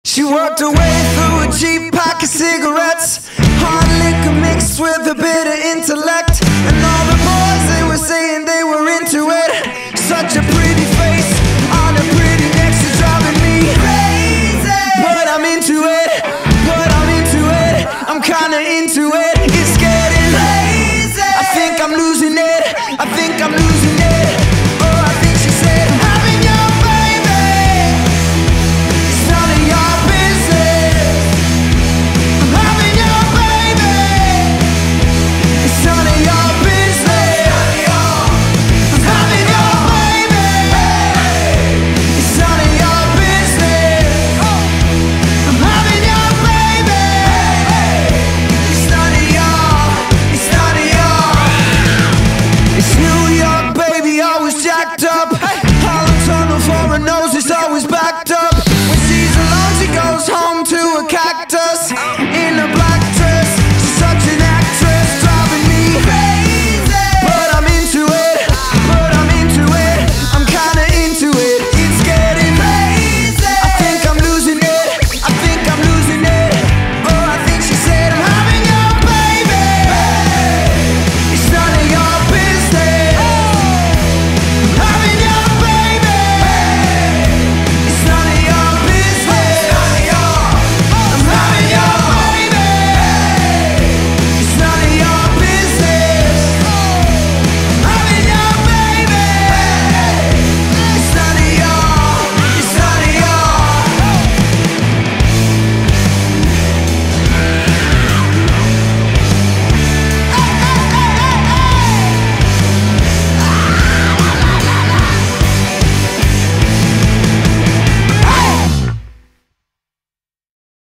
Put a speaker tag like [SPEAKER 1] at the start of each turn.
[SPEAKER 1] She worked her way through a cheap pack of cigarettes, hard liquor mixed with a bit of intellect. And all the boys, they were saying they were into it. Such a pretty face on a pretty neck, she's driving me crazy. But I'm into it, I'm kinda into it. It's getting crazy. I think I'm losing it, I think I'm losing it. Oh, I think she said, having your baby, it's none of your business. I'm having your baby, it's none of your business. I'm having your baby, it's none of your business. I'm having your baby, it's none of your. It's New York, baby, always jacked up. Holland Tunnel for a nose, it's always backed up.